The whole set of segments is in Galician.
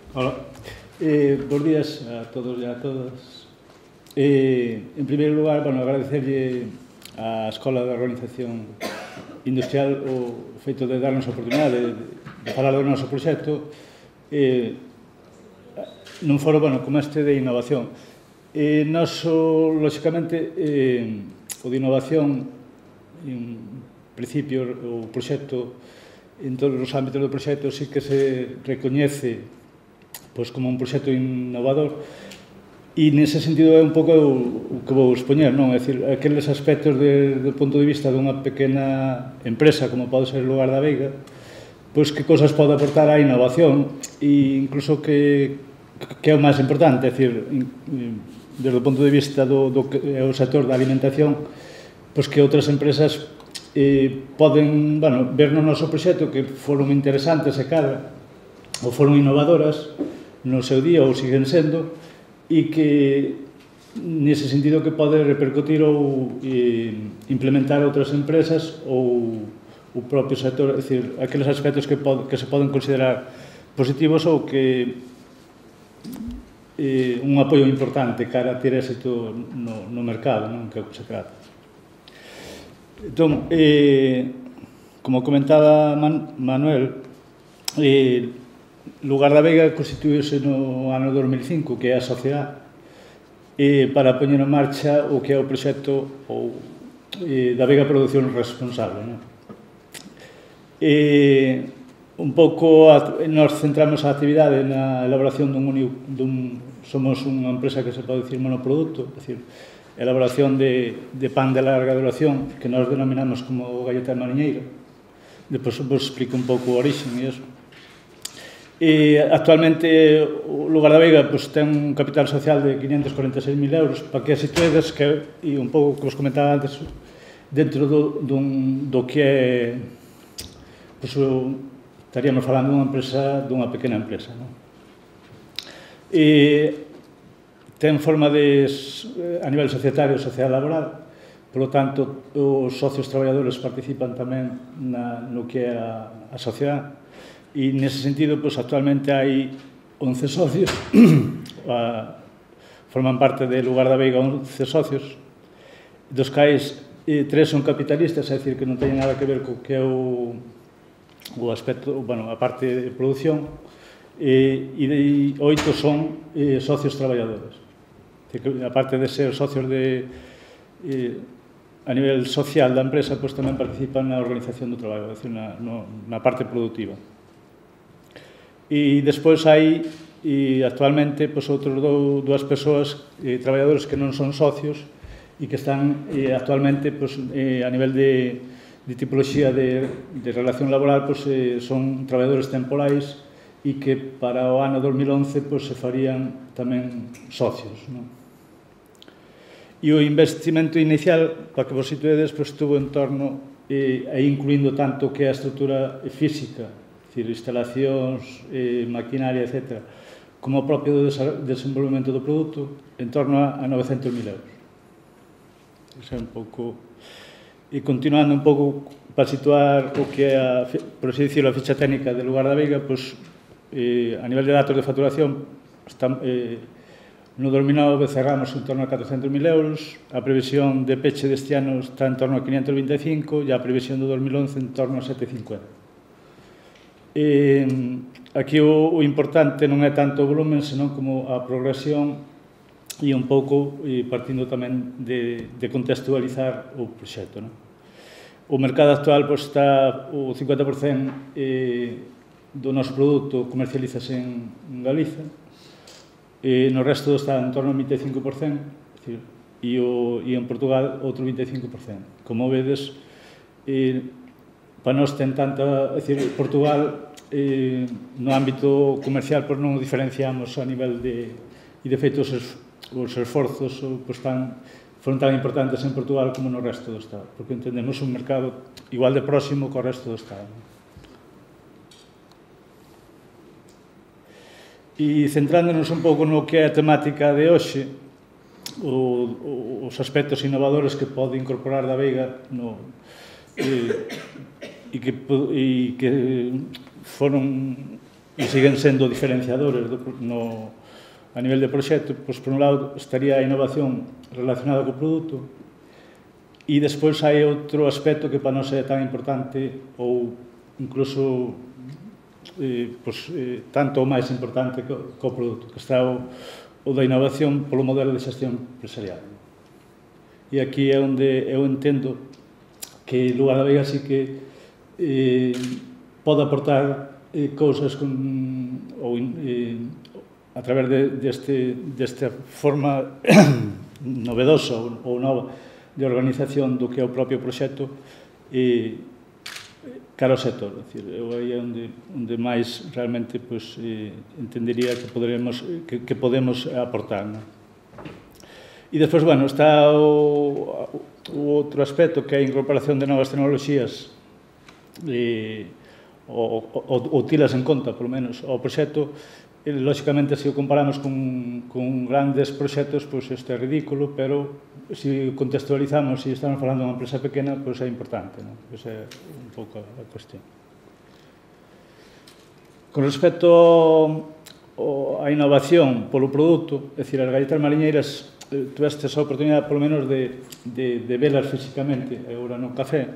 Hola. Bos días a todos e a todas. En primeiro lugar, agradecerlle á Escola de Organización Industrial o feito de darnos a oportunidade de falar do noso proxecto nun foro como este de innovación. Noso, lóxicamente, o de innovación, en principio, o proxecto, en todos os ámbitos do proxecto, sí que se recoñece como un proxecto innovador e nese sentido é un pouco o que vou expoñer, non? É dicir, aqueles aspectos do punto de vista dunha pequena empresa como pode ser o Lugar da Veiga, pois que cosas pode aportar á innovación e incluso que é o máis importante, é dicir, desde o punto de vista do que é o sector da alimentación, pois que outras empresas poden, ver no noso proxecto que foron interesantes e cara ou foron innovadoras no seu día ou siguen sendo e que nese sentido que pode repercutir ou implementar outras empresas ou o propio sector, é dicir, aqueles aspectos que se poden considerar positivos ou que un apoio importante cara a ter éxito no mercado, non? Que é o que se trata. Entón, como comentaba Manuel, Lugar da Veiga constituíuse no ano 2005, que é a sociedade, para poñer en marcha o que é o proxecto da Veiga Produción Responsable. Un pouco, nos centramos a actividade na elaboración somos unha empresa que se pode dicir monoproducto, é dicir, elaboración de pan de larga duración, que nos denominamos como galleta mariñeira. Depois vos explico un pouco o origen e iso. Actualmente o Lugar da Veiga ten un capital social de 546.000 euros, para que situedes, e un pouco que vos comentaba antes, dentro do que é, estaríamos falando dunha pequena empresa. Ten forma a nivel societario, sociedade laboral, polo tanto, os socios traballadores participan tamén no que é a sociedade. E nese sentido, actualmente hai 11 socios, forman parte do Lugar da Veiga 11 socios, dos cais 3 son capitalistas, é dicir, que non teñen nada que ver co que é o aspecto, a parte de produción, e 8 son socios traballadores. A parte de ser socios a nivel social da empresa, tamén participan na organización do traballo, é dicir, na parte productiva. E despois hai, actualmente, outros dúas persoas, traballadores que non son socios e que están actualmente a nivel de tipoloxía de relación laboral, son traballadores temporais e que para o ano 2011 se farían tamén socios. E o investimento inicial, para que vos situedes, estuvo en torno, incluindo tanto que a estrutura física, é dicir, instalacións, maquinaria, etc., como o propio desenvolvemento do produto, en torno a 900.000 euros. Iso é un pouco... E continuando un pouco para situar o que é, por así dicirlo, a ficha técnica do Lugar da Veiga, a nivel de datos de facturación, no 2009 cerramos en torno a 400.000 euros, a previsión de peche deste ano está en torno a 525 e a previsión do 2011 en torno a 750. Aquí o importante non é tanto o volumen, senón como a progresión e un pouco partindo tamén de contextualizar o proxecto. O mercado actual está o 50% do noso produto comercialízase en Galiza, no resto está en torno ao 25%, e en Portugal outro 25%. Como vedes, para nós ten tanta... É dicir, Portugal, no ámbito comercial, non o diferenciamos a nivel de... E, de feito, os esforzos foron tan importantes en Portugal como no resto do Estado, porque entendemos un mercado igual de próximo co resto do Estado. E centrándonos un pouco no que é a temática de hoxe, os aspectos innovadores que pode incorporar da Veiga e que foron e siguen sendo diferenciadores a nivel de proxecto, pois, por un lado, estaría a innovación relacionada co produto, e despois hai outro aspecto que para nós é tan importante, ou incluso tanto ou máis importante co produto, que está o da innovación polo modelo de xestión empresarial. E aquí é onde eu entendo que Lugar da Veiga sí que pode aportar cousas a través desta forma novedosa ou nova de organización do que é o propio proxecto cara ao sector. Eu aí é onde máis realmente entendería que podemos aportar. E despois, bueno, está o outro aspecto que é a incorporación de novas tecnoloxías ou tilas en conta, polo menos, ao proxecto. Lóxicamente, se o comparamos con grandes proxectos, pois isto é ridículo, pero se contextualizamos e estamos falando de unha empresa pequena, pois é importante. Esa é un pouco a cuestión. Con respecto a innovación polo produto, é dicir, as galletas mariñeiras, tuvestes a oportunidade, polo menos, de velas físicamente, agora no café,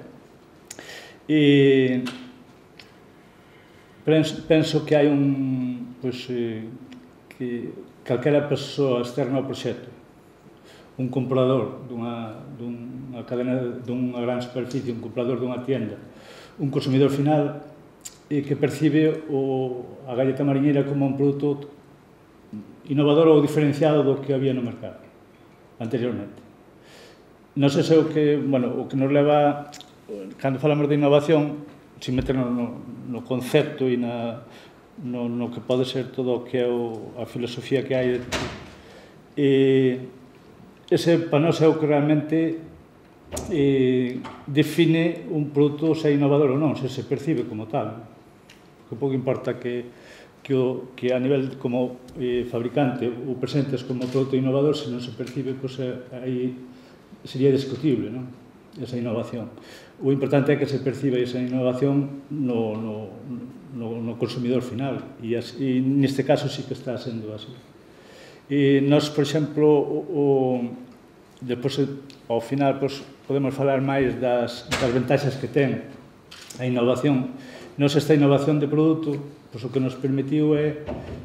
e penso que hai que calquera persoa externa ao proxecto, un comprador dunha cadena, dunha gran superficie, un comprador dunha tienda, un consumidor final que percibe a galleta mariñeira como un produto innovador ou diferenciado do que había no mercado anteriormente. Non sei se o que nos leva, cando falamos de innovación, sin meternos no concepto e no que pode ser todo o que é a filosofía que hai. Ese, para nós, é o que realmente define un produto se é innovador ou non, se se percibe como tal. Porque pouco importa que a nivel como fabricante o presentes como produto innovador, se non se percibe, pois aí sería discutible esa innovación. O importante é que se perciba esa innovación no consumidor final, e neste caso sí que está sendo así. Nós, por exemplo, depois, ao final, podemos falar máis das ventaxas que ten a innovación. Nos, esta innovación de produto, o que nos permitiu é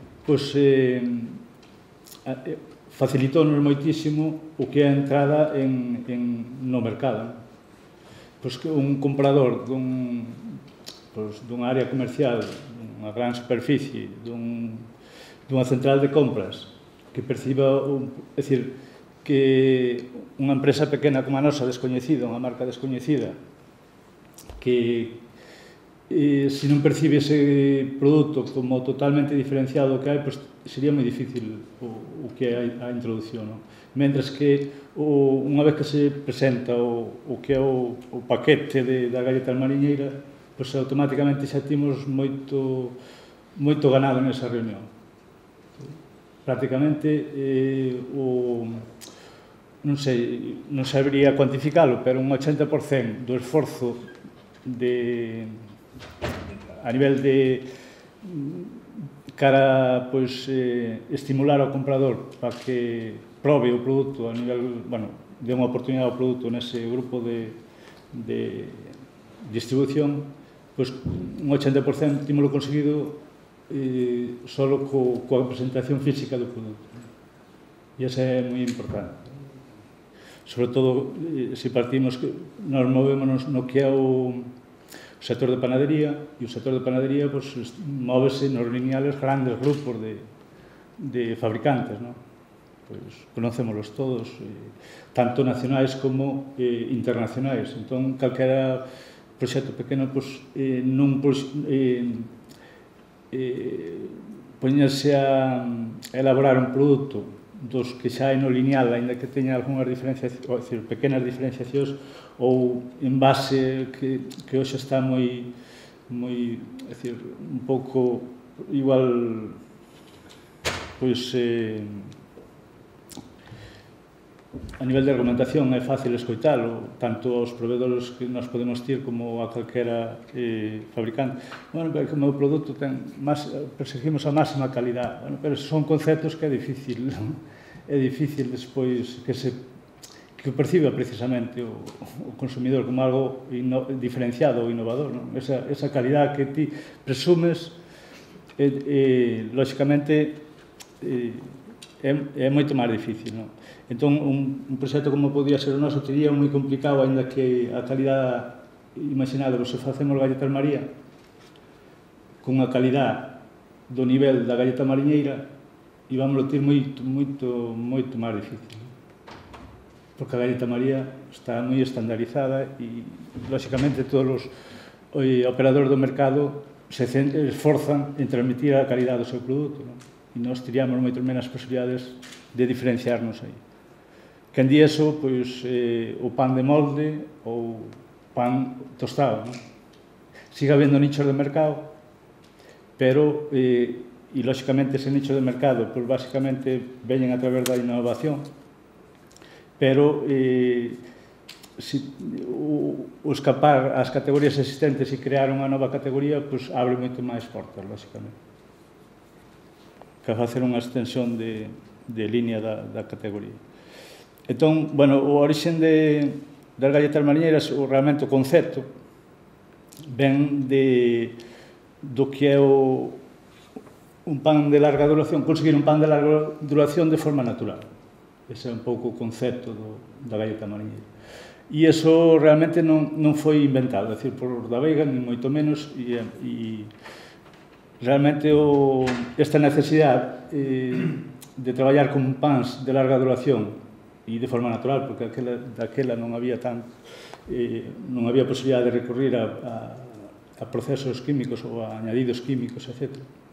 facilitou-nos moitísimo o que é a entrada no mercado. Que un comprador dunha área comercial, dunha gran superficie, dunha central de compras, que perciba, é dicir, que unha empresa pequena como a nosa, descoñecida, unha marca descoñecida, que se non percibe ese produto como totalmente diferenciado do que hai, sería moi difícil o que é a introducción. Mentres que unha vez que se presenta o que é o paquete da galleta mariñeira, automáticamente xa temos moito ganado nesa reunión. Prácticamente, non sabería cuantificalo, pero un 80% do esforzo a nivel de cara estimular ao comprador para que probe o produto a nivel, de unha oportunidade ao produto nese grupo de distribución, un 80% tímolo conseguido só coa presentación física do produto. E esa é moi importante. Sobre todo, se partimos, nos movémonos no que é o sector de panadería, e o sector de panadería móvese nos lineales grandes grupos de fabricantes, conocémolos todos, tanto nacionais como internacionais. Entón, calquera proxecto pequeno non poñerse a elaborar un produto dos que xa hai no lineal, ainda que teña algunhas diferenciacións, pequenas diferenciacións, ou en base que hoxe está moi, un pouco igual, a nivel de argumentación é fácil escoitalo, tanto aos proveedores que nos podemos ter como a calquera fabricante. Bueno, pero que o meu produto perseguimos a máxima calidad, bueno, pero son conceptos que é difícil despois que perciba precisamente o consumidor como algo diferenciado ou innovador, non? Esa calidad que ti presumes, lógicamente, é moito máis difícil, non? Entón, un proxecto como podía ser o noso sería moi complicado, ainda que a calidade, imaginado, se facemos galletas María con a calidade do nivel da galleta mariñeira, íbamos ter moito máis difícil, porque a galleta María está moi estandarizada e, lógicamente, todos os operadores do mercado se esforzan en transmitir a calidade do seu produto, non? E nós teríamos moito menos posibilidades de diferenciarnos aí. Quen di eso, pois, o pan de molde ou pan tostado, non? Siga habendo nichos de mercado, pero, e lógicamente ese nicho de mercado, pois, basicamente, veñen a través da innovación, pero o escapar ás categorías existentes e crear unha nova categoría, pois, abre moito máis portas, lógicamente, que facer unha extensión de línea da categoría. Entón, bueno, o origen das galletas mariñeiras, realmente o concepto, ven do que é un pan de larga duración, conseguir un pan de larga duración de forma natural. Ese é un pouco o concepto da galleta mariñeira. E iso realmente non foi inventado, é dicir, por da Veiga, ni moito menos, e realmente esta necesidade de traballar con pans de larga duración e de forma natural, porque daquela non había non había posibilidad de recurrir a procesos químicos ou a añadidos químicos, etc.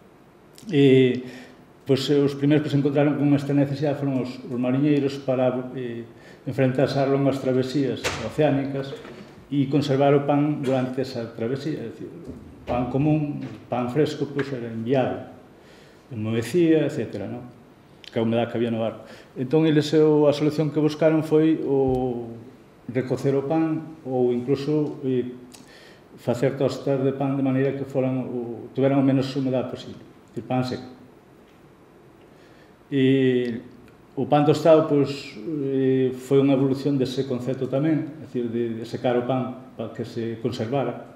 Pois os primeiros que se encontraron con esta necesidade foron os mariñeiros para enfrentarse ás longas travesías oceánicas e conservar o pan durante esa travesía. É dicir, pan común, pan fresco, pois era enviado, enmohecía, etc., non? Que a humedade que había no barco. Entón, eles, a solución que buscaron foi o recocer o pan ou incluso facer tostas de pan de maneira que tuveran o menos humedade posible, o pan seco. E o pan tostado, pois, foi unha evolución dese concepto tamén, é dicir, de secar o pan para que se conservara.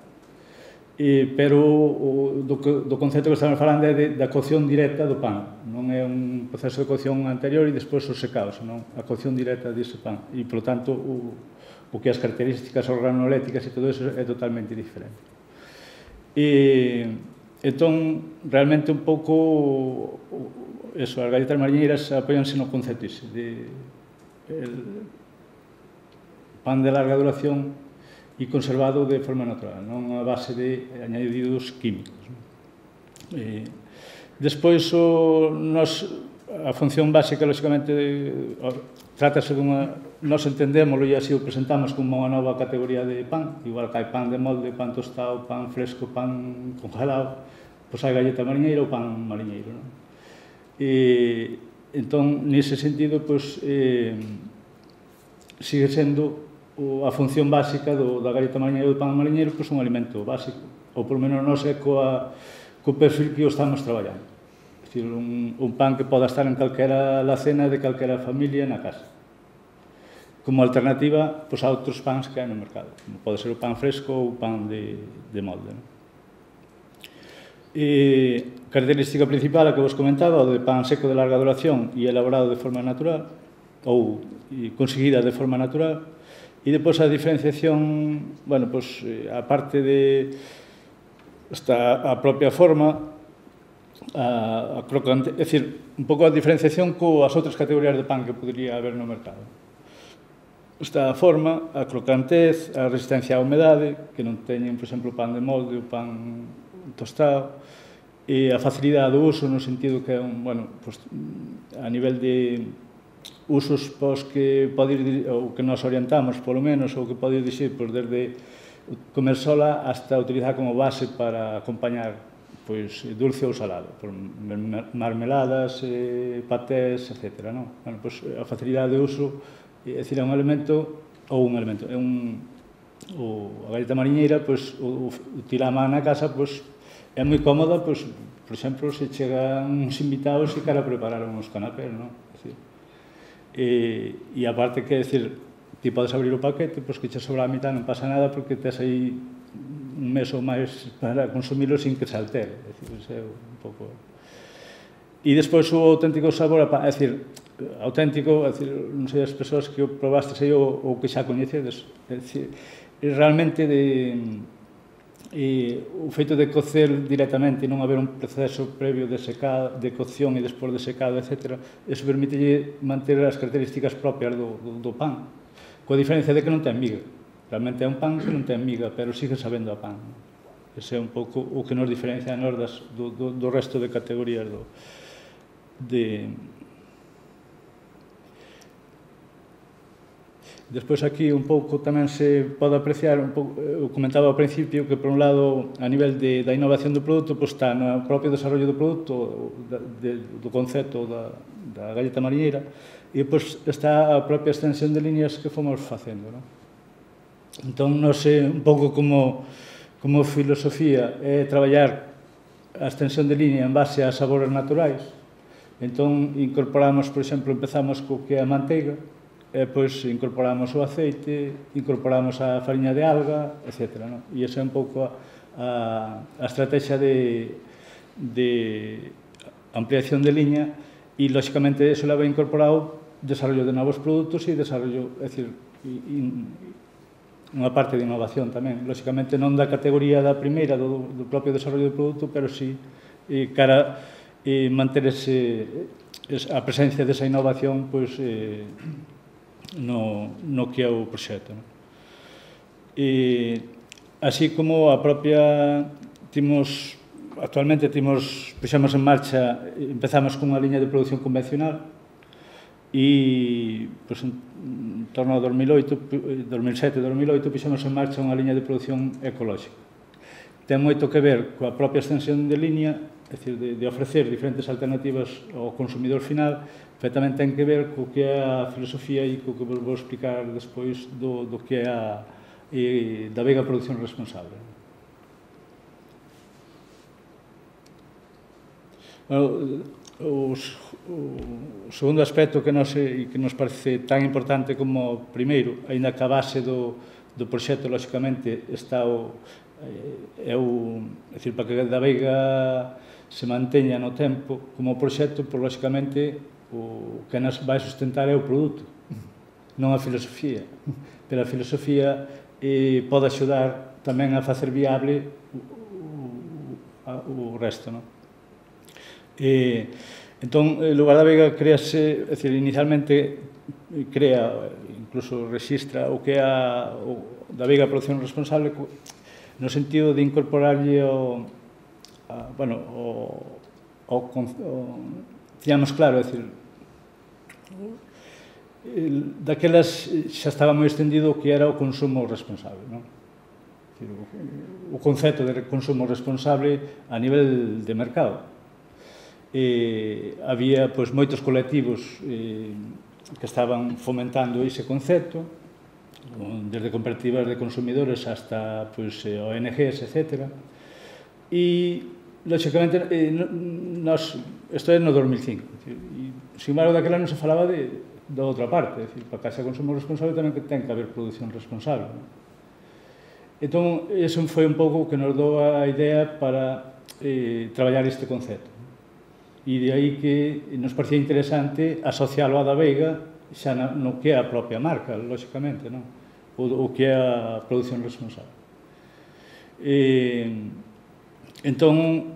Pero do concepto que estamos falando é da cocción directa do pan, non é un proceso de cocción anterior e despois o secado, senón a cocción directa dese pan, e, polo tanto, o que as características organolécticas e todo eso é totalmente diferente. Entón, realmente un pouco, as galletas mariñeiras apoianse no concepto ese, de pan de larga duración e conservado de forma natural, non a base de añadidos químicos. Despois, a función básica, lógicamente, trátase dunha... Nos entendémoslo e así o presentamos como unha nova categoría de pan, igual que hai pan de molde, pan tostado, pan fresco, pan congelado, pois hai galleta mariñeira ou pan mariñeiro, non? Entón, nese sentido, pois, sigue sendo a función básica da galleta mariñeira ou do pan mariñeiro, pois un alimento básico, ou polo menos non é co perfil que o estamos traballando. É dicir, un pan que poda estar en calquera alacena de calquera familia na casa, como alternativa a outros pans que hai no mercado, como pode ser o pan fresco ou o pan de molde. Característica principal, a que vos comentaba, o de pan seco de larga duración e elaborado de forma natural, ou conseguida de forma natural. E depois a diferenciación, bueno, pois, a parte de a propia forma, a crocante, é dicir, un pouco a diferenciación coas outras categorías de pan que podría haber no mercado. Está a forma, a crocantez, a resistencia á humedade, que non teñen, por exemplo, o pan de molde, o pan tostado, e a facilidade do uso, no sentido que é a nivel de usos que pode ir, ou que nos orientamos, polo menos, ou que pode ir dicir, desde comer sola hasta utilizar como base para acompañar dulce ou salado, por marmeladas, patés, etc. A facilidade de uso É dicir, é un elemento, ou un elemento, é a galleta mariñeira, pois, o tirar a man na casa, pois, é moi cómoda, pois, por exemplo, se chegan uns invitados e quero preparar uns canapés, non? E aparte que, é dicir, ti podes abrir o paquete, pois que che sobra a mitad non pasa nada porque tes aí un mes ou máis para consumilo sin que se altere. É dicir, ese é un pouco... E despois o auténtico sabor, é dicir, auténtico, é dicir, non sei as persoas que o probastes aí ou que xa coñecedes, é dicir, realmente o feito de cocer directamente e non haber un proceso previo de cocción e despois de secado, etc., eso permite manter as características propias do pan, coa diferencia de que non ten miga. Realmente é un pan que non ten miga, pero sigue sabendo a pan. Ese é un pouco o que nos diferencia a nós do resto de categorías Despois aquí un pouco tamén se pode apreciar, eu comentaba ao principio que por un lado a nivel da innovación do produto está no propio desarrollo do produto, do concepto da galleta mariñeira, e depois está a propia extensión de líneas que fomos facendo. Entón, non sei, un pouco como filosofía é traballar a extensión de línea en base a sabores naturais. Entón, incorporamos, por exemplo, empezamos co que é a manteiga, e pois incorporamos o aceite, incorporamos a fariña de alga, etc. E esa é un pouco a estrategia de ampliación de liña e, lóxicamente, eso leva incorporado desarrollo de novos produtos e desarrollo, é dicir, unha parte de innovación tamén. Lóxicamente, non da categoría da primeira, do propio desarrollo do produto, pero sí cara manter a presencia desa innovación, pois, no que é o proxecto. Así como a propia actualmente puxemos en marcha, empezamos cunha liña de produción convencional e en torno a 2007-2008 puxemos en marcha unha liña de produción ecolóxica. Ten moito que ver coa propia extensión de liña, é dicir, de ofrecer diferentes alternativas ao consumidor final, pero tamén ten que ver co que é a filosofía e co que vos vou explicar despois do que é da Vega Produción Responsable. O segundo aspecto que nos parece tan importante como o primeiro, aínda que a base do proxecto, lóxicamente, está é dicir, para que da Veiga se manteña no tempo como proxecto, pois, lóxicamente, o que nos vai sustentar é o produto, non a filosofía. Pero a filosofía pode axudar tamén a facer viable o resto. Entón, en lugar da Veiga, crease, é dicir, inicialmente crea, incluso rexistra o que é da Veiga Produción Responsable no sentido de incorporarlle tiñamos claro, é dicir, daquelas xa estaba moi extendido o que era o consumo responsable, non? O concepto de consumo responsable a nivel de mercado. Había moitos colectivos que estaban fomentando ese concepto, desde cooperativas de consumidores hasta ONGs, etc. E, lóxicamente, isto é no 2005. Sin embargo, daquela non se falaba da outra parte. Para que haxa consumo responsable tamén ten que haber produción responsable. Entón, iso foi un pouco o que nos dou a idea para traballar este concepto. E de aí que nos parecía interesante asocialo a da Veiga xa no que é a propia marca, lóxicamente, o que é a produción responsable. Entón,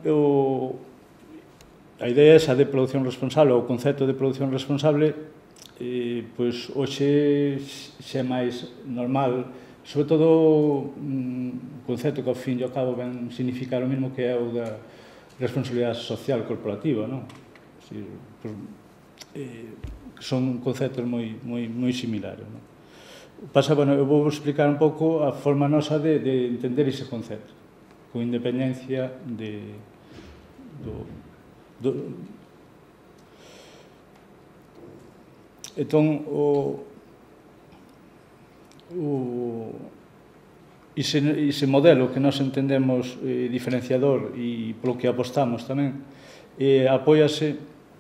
a idea esa de produción responsable, o concepto de produción responsable, pois hoxe xa é máis normal, sobre todo un concepto que ao fin e ao cabo ven significar o mesmo que é o da responsabilidade social corporativa, non? Son conceptos moi similares. Pasa, eu vou explicar un pouco a forma nosa de entender ese concepto, con independencia Entón, ese modelo que nós entendemos diferenciador e polo que apostamos tamén, apóiase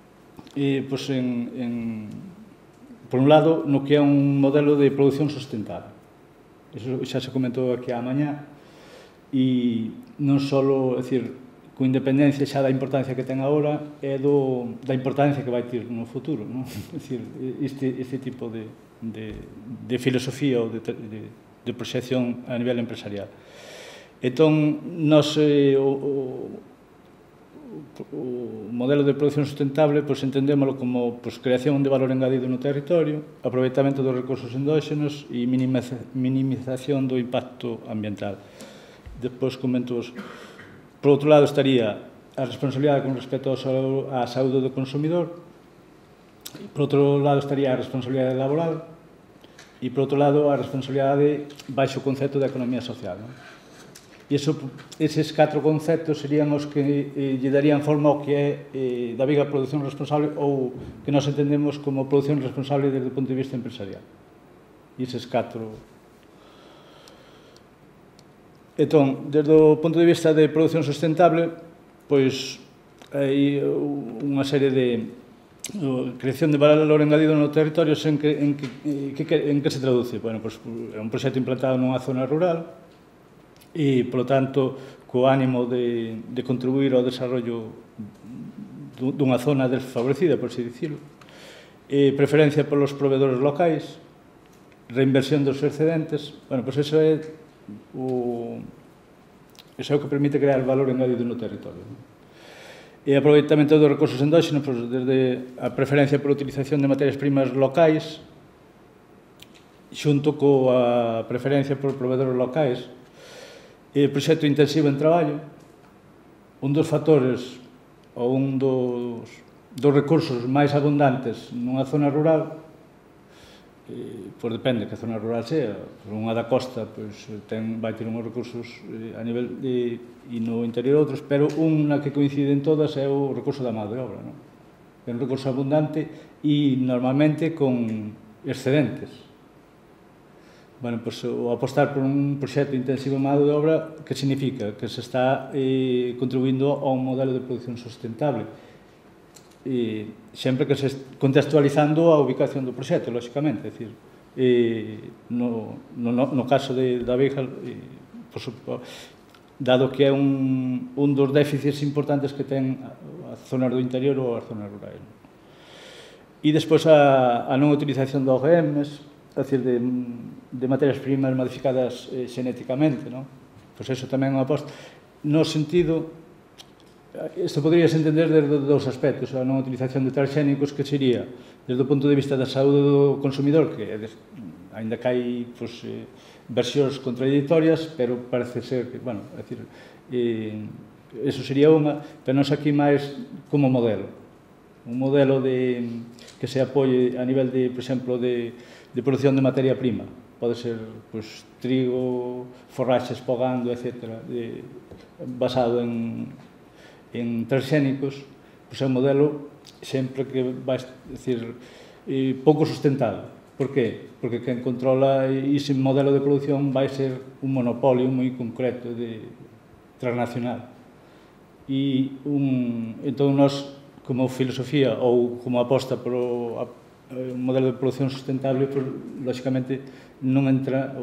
por un lado no que é un modelo de produción sustentável. Iso xa se comentou aquí á mañá, e non só, é dicir, con independencia xa da importancia que ten agora, é da importancia que vai ter no futuro, non? É dicir, este tipo de filosofía ou de proxección a nivel empresarial. Entón, nós, o modelo de produción sustentable, entendémolo como creación de valor engadido no territorio, aproveitamento dos recursos endóxenos e minimización do impacto ambiental. Despois comento. Por outro lado estaría a responsabilidade con respecto á saúde do consumidor, por outro lado estaría a responsabilidade laboral e, por outro lado, a responsabilidade baixo o concepto de economía social. E eses 4 conceptos serían os que lle darían forma ao que é da viga produción responsable ou que nós entendemos como produción responsable desde o punto de vista empresarial. E eses 4. Entón, desde o punto de vista de produción sustentable, pois hai unha serie de creación de valor engadido no territorio en que se traduce. Bueno, pois é un proxecto implantado nunha zona rural e, polo tanto, co ánimo de contribuir ao desarrollo dunha zona desfavorecida, por así dicirlo, preferencia polos proveedores locais, reinversión dos excedentes. Bueno, pois iso é o que permite crear valor engadido no territorio. E aproveitamento dos recursos endóxenos, desde a preferencia por utilización de materias primas locais, xunto coa preferencia por proveedores locais, proxecto intensivo en traballo, un dos factores ou un dos recursos máis abundantes nunha zona rural, pois depende que a zona rural sea. Unha da costa vai ter uns recursos a nivel e no interior outros, pero unha que coinciden todas é o recurso da mão de obra. É un recurso abundante e normalmente con excedentes. Bueno, pois o apostar por un proxecto intensivo de mão de obra, que significa? Que se está contribuindo a un modelo de produción sustentable. Sempre que se contextualizando a ubicación do proxecto, lóxicamente. É dicir, no caso da Beja, dado que é un dos déficits importantes que ten a zona do interior ou a zona rural. E despois a non utilización de OGMs, é dicir, de materias primas modificadas xenéticamente. Pois iso tamén é unha aposta no sentido. Isto poderíase entender desde dous aspectos. A non utilización de transxénicos, que sería desde o punto de vista da saúde do consumidor, que ainda que hai versións contradictorias, pero parece ser que, bueno, é dicir, eso sería unha, pero non aquí máis como modelo. Un modelo que se apoie a nivel de, por exemplo, de produción de materia prima. Pode ser trigo, forraxes pogando, etc., basado en transxénicos, é un modelo sempre que vai decir pouco sustentado. Por que? Porque quen controla ese modelo de produción vai ser un monopolio moi concreto transnacional. E entón nós, como filosofía ou como aposta por un modelo de produción sustentable, lóxicamente non entra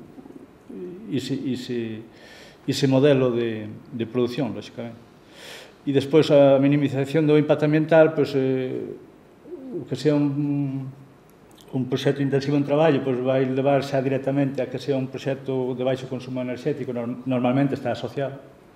ese modelo de produción, lóxicamente. E despois a minimización do impacto ambiental, o que sea un proxecto intensivo en traballo, vai levar xa directamente a que sea un proxecto de baixo consumo enerxético, normalmente está asociado,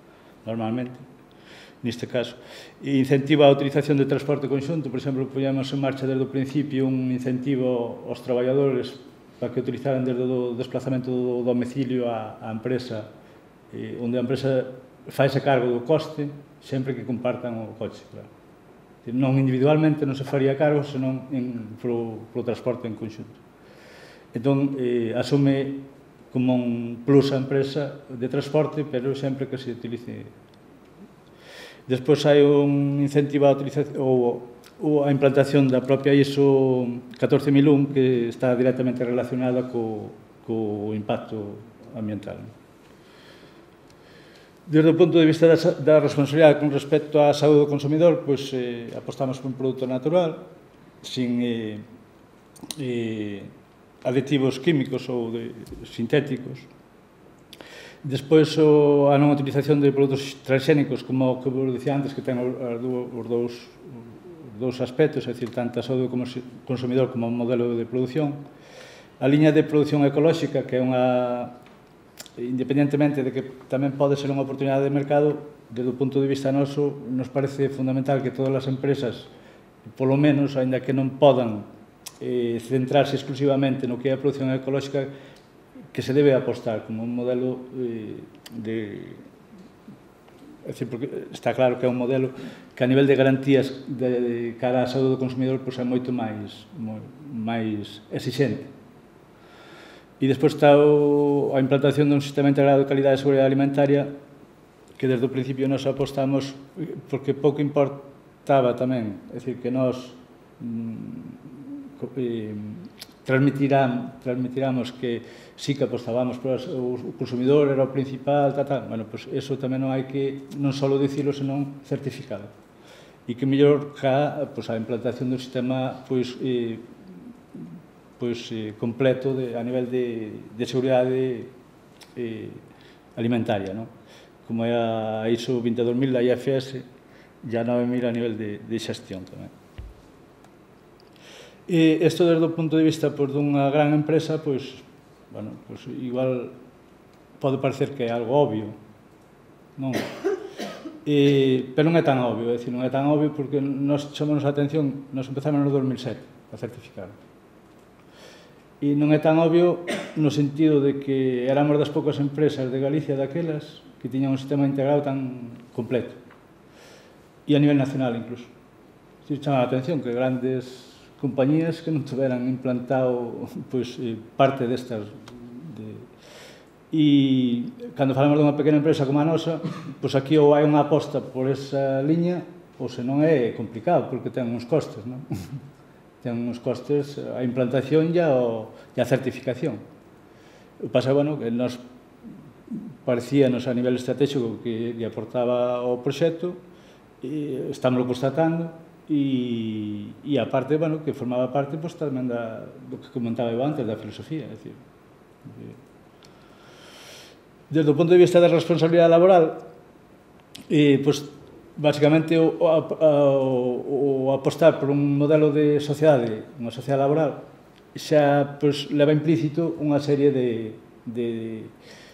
neste caso. E incentiva a utilización de transporte conxunto, por exemplo, poñemos en marcha desde o principio un incentivo aos traballadores para que utilizaran desde o desplazamento do domicilio á empresa, onde a empresa faise cargo do coste, sempre que compartan o coche, claro. Non individualmente non se faría cargo, senón pro transporte en conxunto. Entón, asume como un plus a empresa de transporte, pero sempre que se utilice. Despois hai un incentivo a utilización ou a implantación da propia ISO 14001, que está directamente relacionada co co impacto ambiental. Desde o punto de vista da responsabilidade con respecto á saúde do consumidor, pois apostamos por un produto natural, sin aditivos químicos ou sintéticos. Despois, a non utilización de produtos transxénicos, como que vos dicía antes, que ten os dous aspectos, é dicir, tanto a saúde do consumidor como o modelo de produción. A liña de produción ecolóxica, que é unha, independentemente de que tamén pode ser unha oportunidade de mercado, desde o punto de vista noso, nos parece fundamental que todas as empresas, polo menos, aínda que non podan centrarse exclusivamente no que é a produción ecolóxica, que se debe apostar como un modelo é dicir, porque está claro que é un modelo que a nivel de garantías de cara á saúde do consumidor é moito máis exixente. E despois está a implantación dun sistema integrado de calidade e seguridade alimentaria que desde o principio nos apostamos porque pouco importaba tamén, é dicir, que nos transmitiramos que sí que apostábamos por o consumidor era o principal, bueno, pois eso tamén non hai que non só dicilo, senón certificado. E que mellor a implantación dun sistema completo a nivel de seguridade alimentaria, como é a ISO 22000 da IFS e a 9000 a nivel de xestión tamén. Isto desde o punto de vista dunha gran empresa, igual pode parecer que é algo obvio, non? Pero non é tan obvio, é dicir, non é tan obvio porque nos chamamos a atención, nos empezamos no 2007 a certificar. E non é tan obvio no sentido de que éramos das poucas empresas de Galicia daquelas que tiñan un sistema integrado tan completo. E a nivel nacional, incluso. Chama a atención que grandes compañías que non tiveran implantado parte destas. E cando falamos dunha pequena empresa como a nosa, aquí ou hai unha aposta por esa liña ou senón é complicado porque ten uns costes, non? Ten uns costes a implantación e a certificación. O que pasa, que nos parecíanos a nivel estratégico que lle aportaba o proxecto, estamos constatando, e a parte, que formaba parte tamén do que comentaba eu antes, da filosofía, é dicir, desde o punto de vista da responsabilidade laboral, basicamente o apostar por un modelo de sociedade, unha sociedade laboral, xa leva implícito unha serie de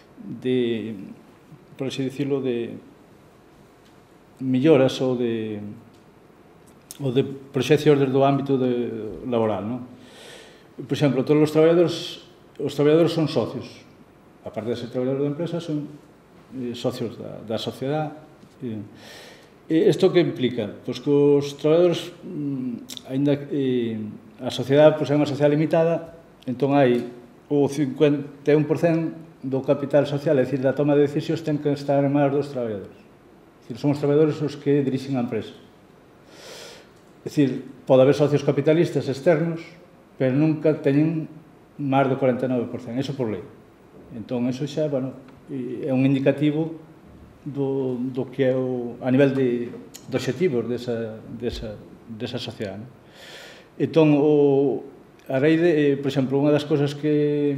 por así dicirlo, de melloras ou de proxeccións desde o ámbito laboral, non? Por exemplo, todos os traballadores son socios. A parte de ser traballadores da empresa, son socios da sociedade. Isto que implica? Pois que os traballadores, ainda que a sociedade é unha sociedade limitada, entón hai o 51% do capital social, é dicir, da toma de decisións, ten que estar en mans dos traballadores. É dicir, son os traballadores os que dirixen a empresa. É dicir, pode haber socios capitalistas externos, pero nunca teñen máis do 49%, iso por lei. Entón, iso xa, é un indicativo do que é a nivel de obxectivos desa sociedade. Entón, a raíz de, por exemplo, unha das cousas que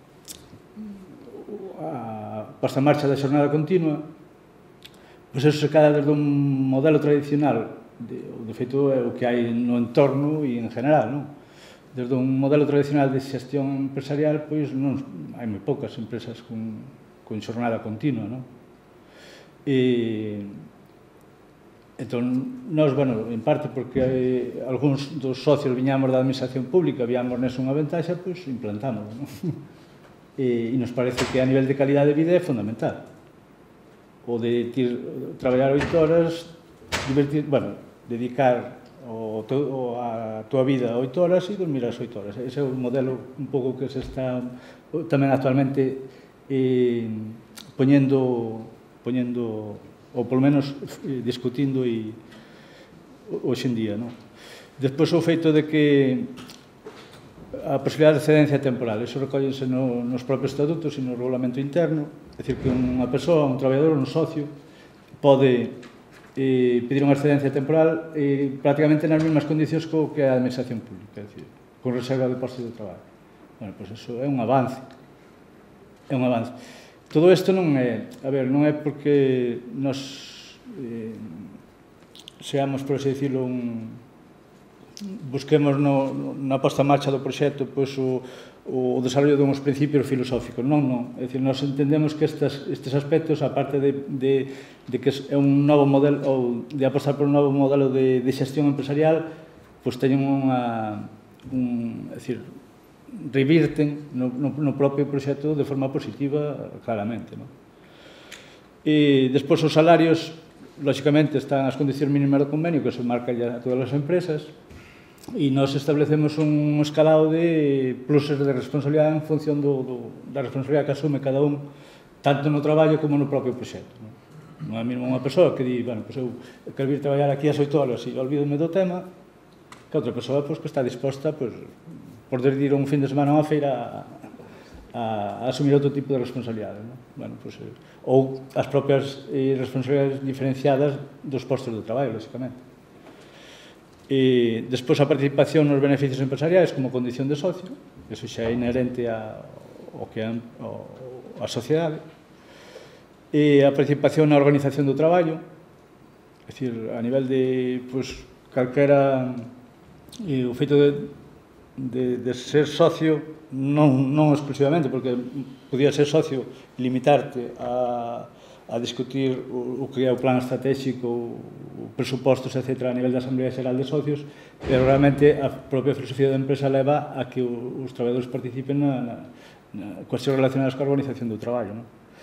a posta en marcha da xornada continua, pois eso se cada desde un modelo tradicional, de feito é o que hai no entorno e en general, non? Desde un modelo tradicional de xestión empresarial, pois non hai moi poucas empresas con xornada continua, non? Entón, nós, en parte porque algúns dos socios viñamos da administración pública, víamos neso unha ventaxa, pois implantamos, non? E nos parece que a nivel de calidade de vida é fundamental. O de traballar 8 horas, dedicar a tua vida 8 horas e dormir as 8 horas. Ese é o modelo un pouco que se está tamén actualmente poñendo ou polo menos discutindo hoxe en día. Despois o feito de que a posibilidade de excedencia temporal. Iso recóllense nos propios estatutos e no regulamento interno. É dicir, que unha persoa, un traballador, un socio, pode pedir unha excedencia temporal prácticamente nas mesmas condicións que a administración pública, é dicir, con reserva de postos de traballo. Bueno, pois iso é un avance. É un avance. Todo isto non é, non é porque nos seamos, por así decirlo, busquemos na posta en marcha do proxecto o desarrollo de uns principios filosóficos. Non. É dicir, nós entendemos que estes aspectos, aparte de que é un novo modelo, ou de apostar por un novo modelo de xestión empresarial, pois teñen é dicir, revirten no propio proxecto de forma positiva, claramente. E despois os salarios, lóxicamente, están as condicións mínimas do convenio que se marca a todas as empresas, e nós establecemos un escalado de pluses de responsabilidade en función da responsabilidade que asume cada un, tanto no traballo como no propio proxecto. Non é mesmo unha persoa que di, bueno, eu quero vir traballar aquí ás 8 horas e olvídome do tema, que outra persoa que está disposta por ir un fin de semana a unha feira a asumir outro tipo de responsabilidade. Ou as propias responsabilidades diferenciadas dos postos de traballo, lóxicamente. E despois a participación nos beneficios empresariais como condición de socio, eso xa é inherente ao que é a sociedade. E a participación na organización do traballo, é dicir, a nivel de calquera, o feito de ser socio, non exclusivamente, porque podía ser socio e limitarte a discutir o que é o plan estratégico, o presupostos, etc., a nivel da Asamblea Xeral de Socios, pero realmente a propia filosofía da empresa leva a que os traballadores participen na cuestións relacionadas coa organización do traballo.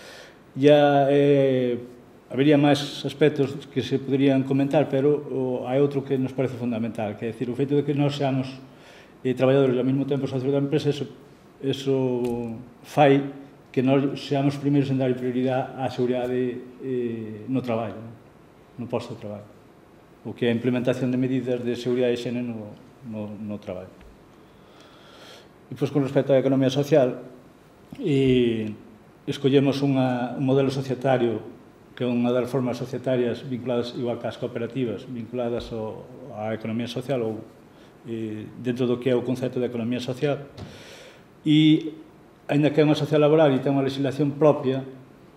Habería máis aspectos que se poderían comentar, pero hai outro que nos parece fundamental, que é dicir, o feito de que nós seamos traballadores e ao mesmo tempo socios da empresa, eso fai que nós seamos primeiros en dar prioridade á seguridade no traballo, no posto de traballo, o que é a implementación de medidas de seguridade e higiene no traballo. E, pois, con respecto á economía social, escollemos un modelo societario que é unha das formas societarias vinculadas, igual que as cooperativas, vinculadas á economía social ou dentro do que é o concepto de economía social, e, aínda que é unha sociedade laboral e ten unha legislación propia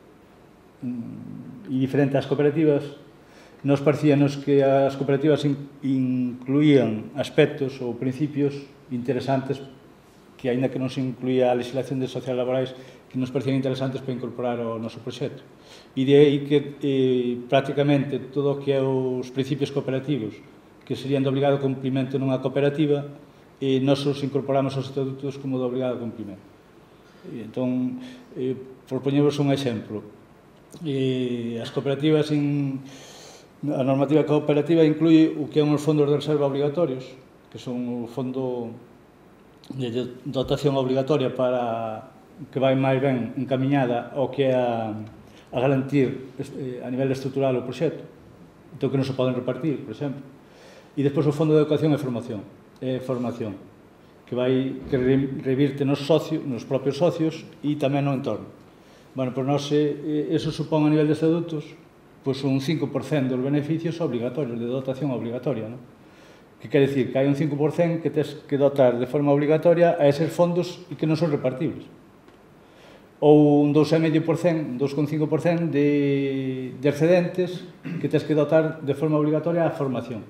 e diferente ás cooperativas, nos parecíanos que as cooperativas incluían aspectos ou principios interesantes que, aínda que non se incluía a legislación de sociedades laborais, que nos parecían interesantes para incorporar ao noso proxecto. E de aí que prácticamente todo o que é os principios cooperativos que serían de obligado cumprimento nunha cooperativa, nós os incorporamos aos estatutos como de obligado cumprimento. Entón, por poñervos un exemplo, as cooperativas, a normativa cooperativa inclui o que é uns fondos de reserva obrigatorios, que son o fondo de dotación obligatoria que vai máis ben encamiñada ao que é a garantir a nivel estrutural o proxecto, entón que non se poden repartir, por exemplo. E despois o Fondo de Educación e Formación, que revirte nos propios socios e tamén no entorno. Bueno, pois nós, eso supón a nivel de estatutos, pois un 5% dos beneficios obrigatorios, de dotación obligatoria, non? Que quere dicir que hai un 5% que tens que dotar de forma obligatoria a eses fondos e que non son repartibles. Ou un 2,5%, 2,5% de excedentes que tens que dotar de forma obligatoria a formación.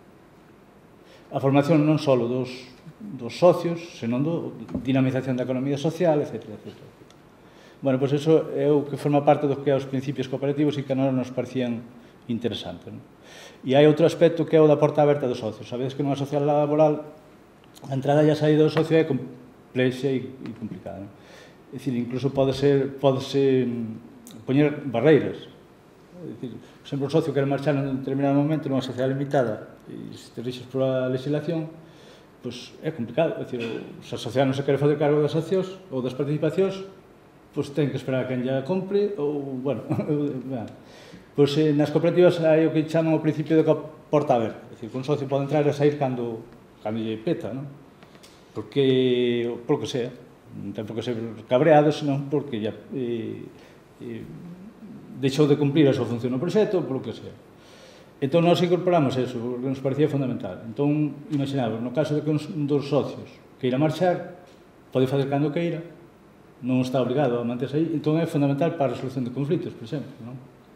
A formación non só dos socios, senón da dinamización da economía social, etc. Bueno, pois iso é o que forma parte dos que é os principios cooperativos e que a nós nos parecían interesantes. E hai outro aspecto que é o da porta aberta dos socios. Sabedes que nunha sociedade laboral a entrada e a saída do socio é complexa e complicada. É dicir, incluso podese poñer barreiras. É dicir, por exemplo, o socio quere marchar en determinado momento nunha sociedade limitada e se te rixes por a legislación, pois é complicado. É dicir, se a sociedade non se quere fazer cargo das accións ou das participacións, pois ten que esperar a quen ya compre ou, bueno, pois nas cooperativas hai o que chaman o principio de porta aberta. É dicir, que un socio pode entrar e sair cando lle peta, non? porque, por que sea, non ten por que ser cabreado, senón porque ya deixou de cumprir a súa función no proxecto, por que sea. Entón, nós incorporamos eso, porque nos parecía fundamental. Entón, imaginamos, no caso de que un dos socios queira marchar, pode fazer cando queira, non está obrigado a manterse aí, entón é fundamental para a resolución de conflitos, por exemplo, non?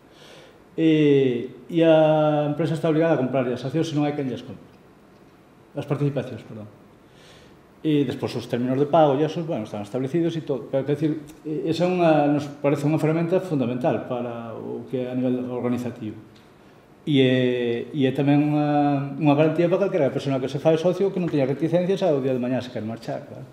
E a empresa está obligada a comprar as accións se non hai quen llas compre. As participacións, perdón. E despois os términos de pago e esos, bueno, están establecidos e todo. Pero, quer dizer, esa nos parece unha ferramenta fundamental para o que é a nivel organizativo. E é tamén unha garantía para calquera persona que se fai socio que non teña reticencias ao día de mañá se quer marchar, claro.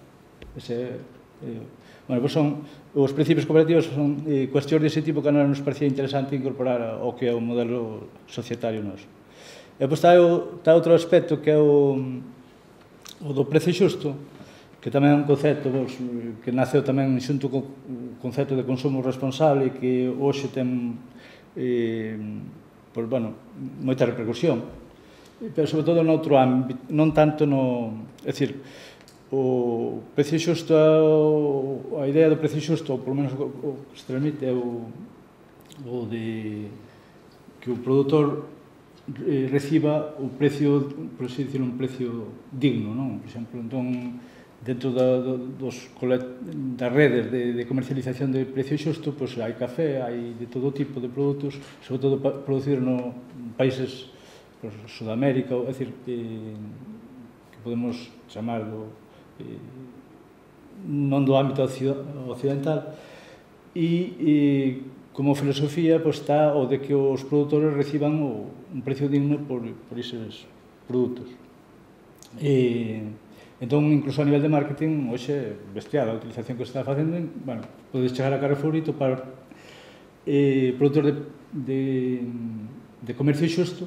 Bueno, pois os principios cooperativos son cuestións dese tipo que a nos parecía interesante incorporar ao que é o modelo societario noso. E pois está outro aspecto que é o do precio xusto, que tamén é un concepto que naceu tamén xunto co concepto de consumo responsable e que hoxe ten moita repercusión, pero sobre todo noutro ámbito, non tanto no... É dicir, o precio xusto, a idea do precio xusto, ou polo menos o que se transmite é o de que o produtor reciba o precio, por así dicirlo, un precio digno, non? Por exemplo, entón, dentro das redes de comercialización de precio xusto, pois hai café, hai de todo tipo de produtos, sobre todo producidos en países de Sudamérica, é dicir, que podemos chamar non do ámbito occidental, e como filosofía está o de que os produtores reciban un precio digno por eses produtos. Entón, incluso a nivel de marketing, hoxe, bestial, a utilización que se está facendo, bueno, podes chegar a Carrefour e topar produtos de comercio xusto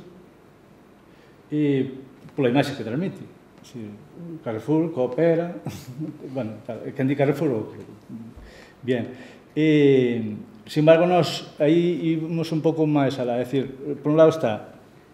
pola imaxe que transmite. Carrefour, Coopera, bueno, quen di Carrefour, outro. Bien. Sin embargo, nós aí ímos un pouco máis alá, é dicir, por un lado está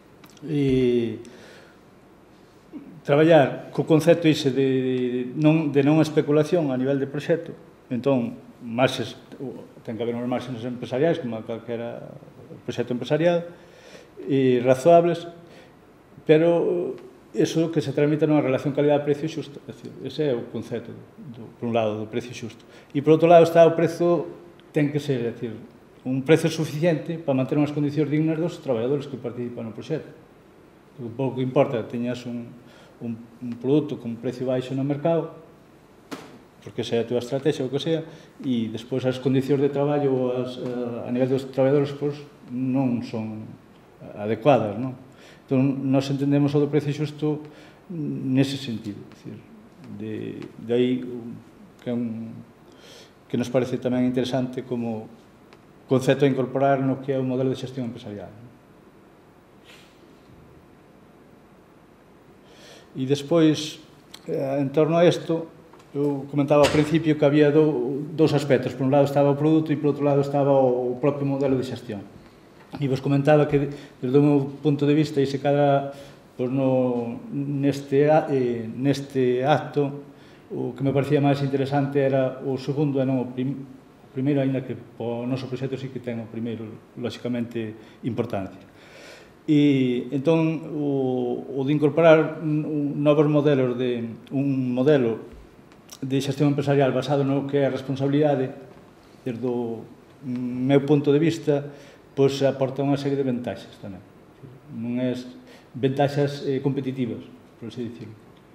traballar co concepto ese de non especulación a nivel de proxecto. Entón, marxes, ten que haber unhas marxes empresariais, como calquera proxecto empresarial, razoables, pero eso que se transmite nunha relación calidad-precio xusto. Ese é o concepto, por un lado, do precio xusto. E, por outro lado, está o prezo, ten que ser, é dicir, un prezo suficiente para manter unhas condicións dignas dos traballadores que participan no proxecto. O pouco que importa, teñas un produto con precio baixo no mercado, porque esa é a túa estrategia ou o que sea, e despois as condicións de traballo a nivel dos traballadores non son adecuadas, non? Entón, nós entendemos o do precio xusto nese sentido, de aí que nos parece tamén interesante como concepto a incorporar no que é o modelo de xestión empresarial. E despois, en torno a isto, eu comentaba ao principio que había dous aspectos. Por un lado estaba o produto e por outro lado estaba o propio modelo de xestión. E vos comentaba que, desde o meu punto de vista, e se cada neste acto, o que me parecía máis interesante era o segundo e non o primeiro, ainda que o noso proxecto sí que ten o primeiro, lóxicamente, importancia. E, entón, o de incorporar novos modelos un modelo de xestión empresarial basado no que é a responsabilidade, desde o meu punto de vista, pois aporta unha serie de ventaxas tamén. Non é ventaxas competitivas, por así dicirlo.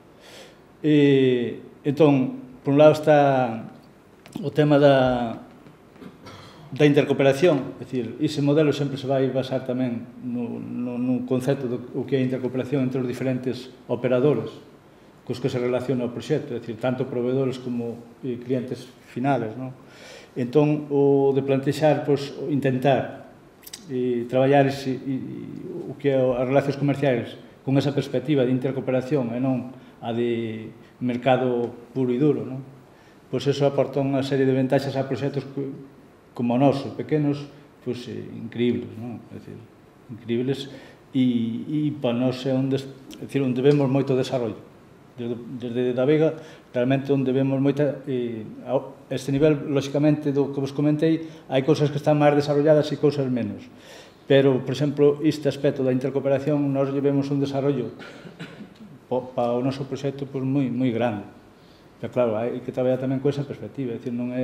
Entón, por un lado está o tema da intercooperación, é dicir, ese modelo sempre se vai basar tamén no concepto do que é a intercooperación entre os diferentes operadores cos que se relaciona o proxecto, é dicir, tanto proveedores como clientes finales, non? Entón, o de plantexar, intentar traballar o que é as relacións comerciais con esa perspectiva de intercooperación e non a de mercado puro e duro, non? Pois eso aporta unha serie de ventaxas a proxectos como o noso, pequenos, pois increíbles, non? É dicir, increíbles e para nós é onde vemos moito desarrollo. desde da Vega, realmente onde vemos moita... Este nivel, lóxicamente, do que vos comentei, hai cousas que están máis desarrolladas e cousas menos. Pero, por exemplo, este aspecto da intercooperación, nós llevemos un desarrollo para o noso proxecto moi grande. Pero, claro, hai que traballar tamén con esa perspectiva, é dicir, non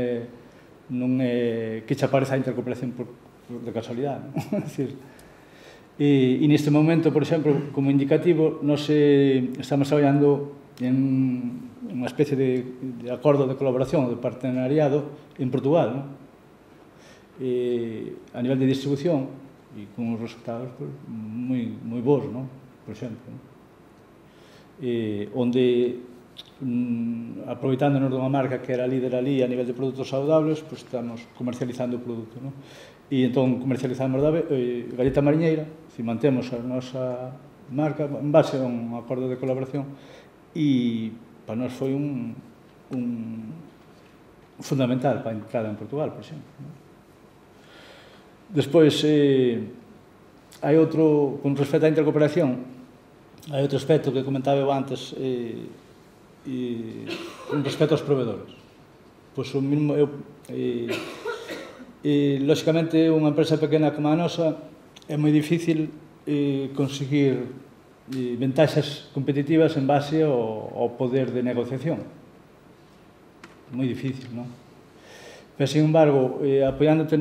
é que che apareza a intercooperación de casualidade, non? É dicir, e neste momento, por exemplo, como indicativo, nós estamos traballando en unha especie de acordo de colaboración, de partenariado en Portugal, non? A nivel de distribución e con os resultados moi bons, non? Por exemplo, onde aproveitándonos dunha marca que era líder ali a nivel de produtos saudables, pois estamos comercializando o produto, non? E entón comercializamos galleta mariñeira, se mantemos a nosa marca en base a un acordo de colaboración, e para nós foi un fundamental para a entrada en Portugal, por exemplo. Despois, hai outro, con respecto á intercooperación, hai outro aspecto que comentaba eu antes, con respecto aos proveedores. Pois o mesmo, lóxicamente, unha empresa pequena como a nosa, é moi difícil conseguir ventaxas competitivas en base ao poder de negociación. Moi difícil, non? Pero, sin embargo, apoiándote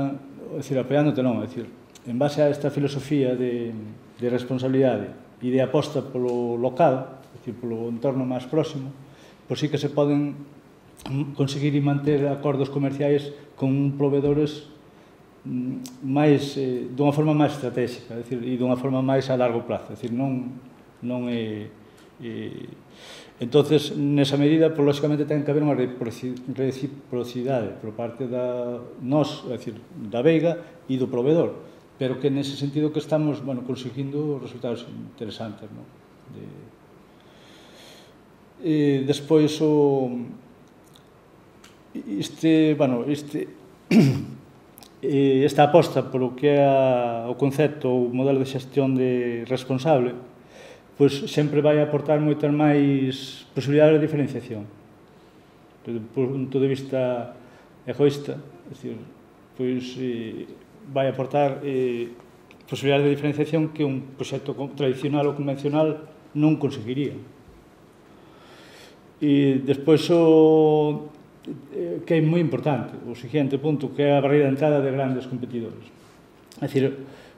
en base a esta filosofía de responsabilidade e de aposta polo local, é dicir, polo entorno máis próximo, pois sí que se poden conseguir e manter acordos comerciais con proveedores máis, dunha forma máis estratégica, é dicir, e dunha forma máis a largo plazo, é dicir, non é... Entonces, nesa medida, lóxicamente, ten que haber unha reciprocidade por parte da nós, é dicir, da Veiga e do proveedor, pero que nese sentido que estamos, bueno, conseguindo resultados interesantes, non? Despois, esta aposta polo que é o concepto, o modelo de xestión responsable, pois sempre vai aportar moitas máis posibilidades de diferenciación. Desde o punto de vista egoísta, é dicir, pois vai aportar posibilidades de diferenciación que un proxecto tradicional ou convencional non conseguiría. E despois que é moi importante, o seguinte punto, que é a barreira de entrada de grandes competidores. É dicir,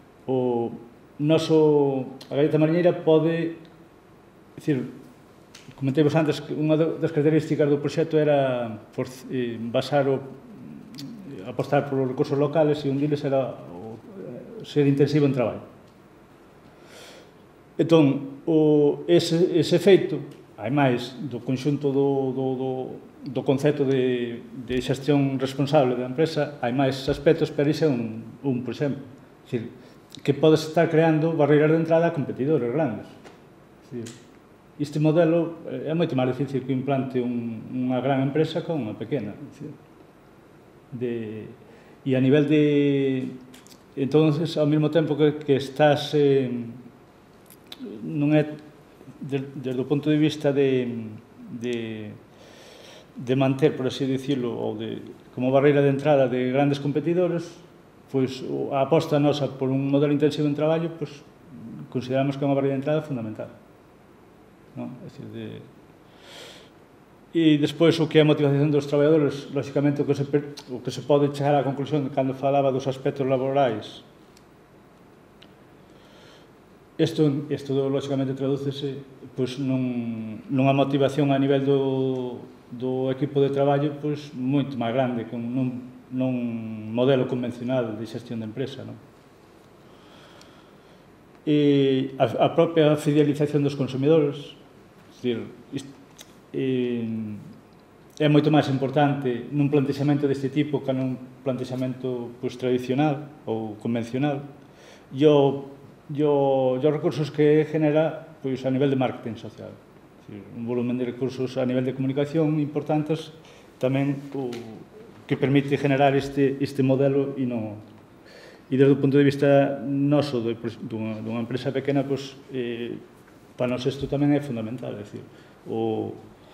a galleta mariñeira pode, dicir, comentei-vos antes que unha das características do proxecto era apostar polos recursos locales, e un deles era ser intensivo en traballo. Entón, ese efeito, ademais do conxunto do concepto de xestión responsable da empresa, hai máis aspectos, pero iso é un por exemplo. É dicir, que podes estar creando barreiras de entrada a competidores grandes. Este modelo é moito máis difícil que implante unha gran empresa con unha pequena. E a nivel de... Entonces, ao mesmo tempo que estás... Non é desde o punto de vista de manter, por así dicirlo, ou como barreira de entrada de grandes competidores, pois a aposta nosa por un modelo intensivo en traballo, pois consideramos que é unha barreira de entrada fundamental. E despois o que é a motivación dos traballadores, lóxicamente o que se pode chegar á conclusión cando falaba dos aspectos laborais. Isto lóxicamente tradúcese nunha motivación a nivel do equipo de traballo moito máis grande que nun modelo convencional de xestión de empresa. E a propia fidelización dos consumidores, é moito máis importante nun plantexamento deste tipo que nun plantexamento tradicional ou convencional, e os recursos que genera a nivel de marketing social. Un volumen de recursos a nivel de comunicación importantes tamén que permite generar este modelo e desde o punto de vista noso dunha empresa pequena, para nós isto tamén é fundamental, é dicir, o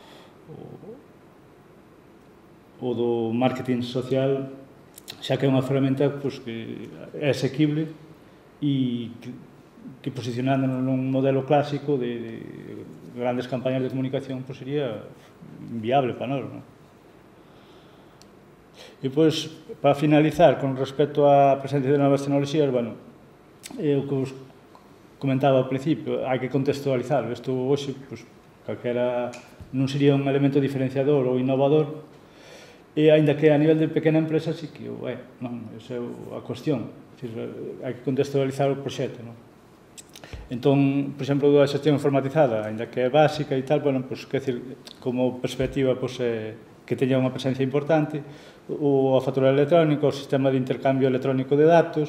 do marketing social, xa que é unha ferramenta pois, que é asequible e que posicionándonos nun modelo clásico de grandes campañas de comunicación pois, sería inviable para nós, non? E, pois, para finalizar, con respecto á presencia de novas tecnoloxías, bueno, o que vos comentaba ao principio, hai que contextualizar. Isto hoxe, pois, calquera non sería un elemento diferenciador ou innovador, e aínda que a nivel de pequena empresa sí que o é, non? Esa é a cuestión. Hai que contextualizar o proxecto, non? Entón, por exemplo, a xestión informatizada, aínda que é básica e tal, bueno, pois, quer dizer, como perspectiva, pois, que teña unha presencia importante, o factura electrónica, o sistema de intercambio electrónico de datos,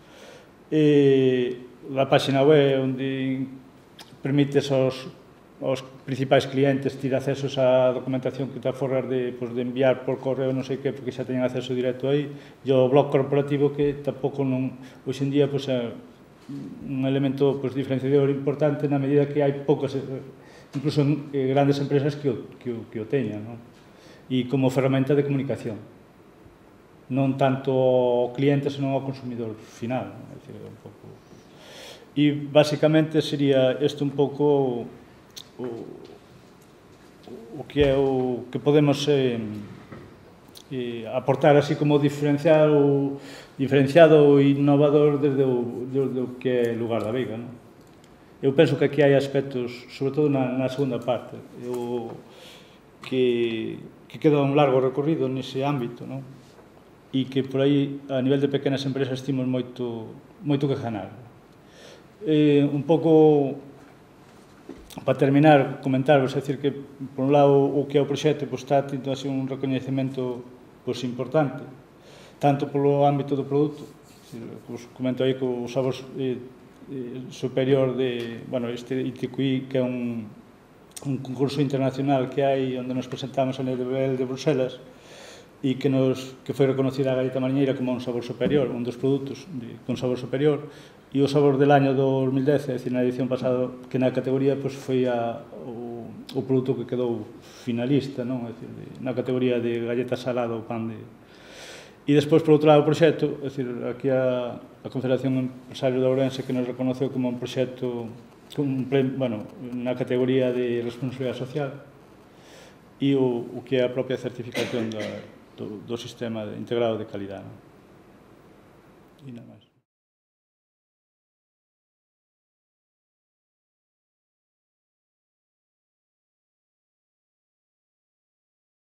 a página web onde permites aos principais clientes ter accesos á documentación que te aforras de enviar por correo non sei que, porque xa teñen acceso directo aí, e o blog corporativo que tampouco non, hoxe en día, é un elemento diferenciador importante na medida que hai poucas, incluso grandes empresas que o teñan, non? E como ferramenta de comunicación, non tanto ao cliente, senón ao consumidor final, non? É dicir, un pouco... E, basicamente, sería isto un pouco o que é o que podemos aportar así como diferenciado ou innovador desde o que é Lugar da Veiga, non? Eu penso que aquí hai aspectos, sobre todo na segunda parte, que queda un largo recorrido nese ámbito, non? E que por aí, a nivel de pequenas empresas, temos moito que ganar. Un pouco, para terminar, comentarvos, é dicir que, por un lado, o que é o proxecto está tendo así un recoñecemento importante, tanto polo ámbito do produto, vos comento aí que o sabor superior de, bueno, este ITQI, que é un concurso internacional que hai onde nos presentamos a nivel de Bruselas e que foi reconocida a galleta mariñeira como un sabor superior, un dos produtos con sabor superior, e o sabor del año 2010, é dicir, na edición pasada, que na categoría foi o produto que quedou finalista, non? É dicir, na categoría de galleta salada ou pan de... E despois, por outro lado, o proxecto, é dicir, aquí a Confederación Empresario de Ourense, que nos reconoceu como un proxecto, bueno, na categoría de responsabilidade social, e o que é a propia certificación do sistema integrado de calidade. E nada máis.